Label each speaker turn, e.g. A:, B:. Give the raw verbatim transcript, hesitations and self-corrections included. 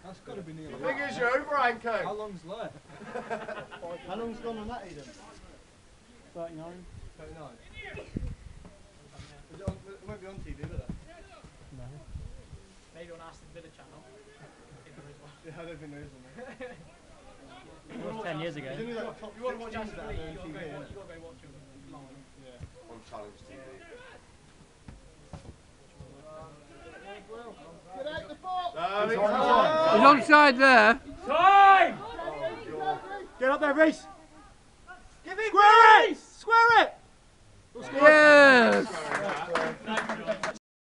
A: That's got to be near.
B: How big is your overhand coat?
A: How long's left?
C: How long's gone on that, Eden? thirty-nine.
B: thirty-nine. It won't be on T V, will it?
C: No.
D: Maybe on Aston Villa channel. If there is one.
B: Yeah, I don't think there is one.
C: It was ten years ago.
B: Like top
D: You want to watch
B: six
D: Aston
B: teams
D: Villa,
B: that
D: you
B: are on
D: got
B: T V,
D: to go watch,
B: innit?
D: you got to go watch them live.
B: Yeah.
E: On Challenge T V.
B: Get out the box!
E: He's
F: He's onside there.
D: Time!
C: Get up there, Reese!
B: Give it,
C: Square it! Square it!
F: Yes.